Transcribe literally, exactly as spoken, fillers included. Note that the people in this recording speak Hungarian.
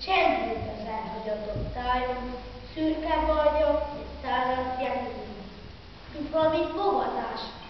Csendült az elhagyatott tájon, szürke vagyok, egy száraz jelű. Valami fogadás.